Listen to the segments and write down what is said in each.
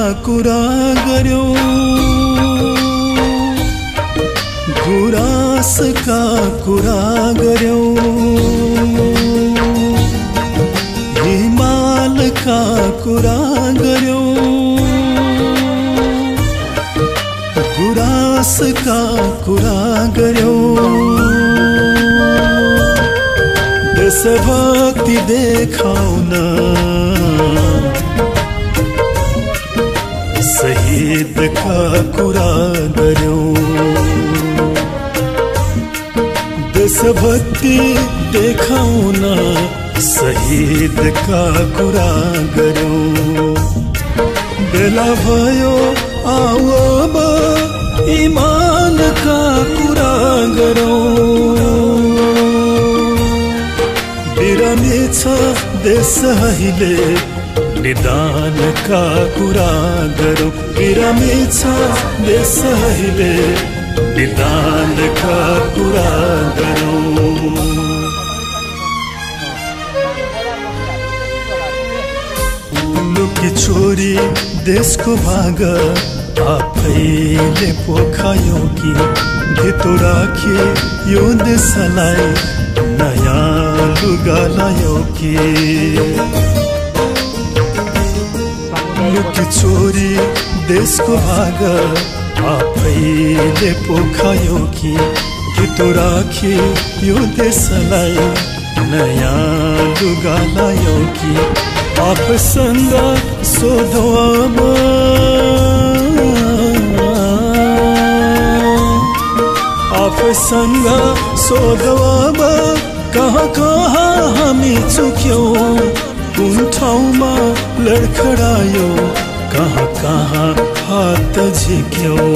कुरा गर्यो, गुराँसका कुरा गर्यो, हिमालका कुरा गर्यो, गुराँसका कुरा गर्यो। देशभक्ति देखाउन शहीदका कुरा गर्यो, देशभक्ति देखाउन शहीदका कुरा गर्यो। बेला भयो आऊ अब इमानका कुरा गरौँ, बिरामी छ देश अहिले निदानका कुरा गरौँ, बिरामी छ देश अहिले निदानका कुरा गरौँ। लुकी छोरी देशको भाग आफैले पोखायो कि भितो राखे यो देशलाई नयाँ लुगा लायो कि। लुकी छोरी देशको भाग आफैले पोखायो कि भितो राखे यो देशलाई नयाँ लुगा लायो कि। आफसँग सोधो अब आफसँग सोधो अब कहाँ कहाँ हामी चुक्यौँ, कुन ठाउँमा लडखडायो, कहाँ कहाँ हात झिक्यौँ।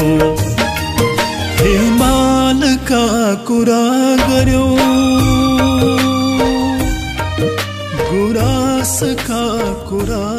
हिमालका कुरा गर्यो, गुराँसका कुरा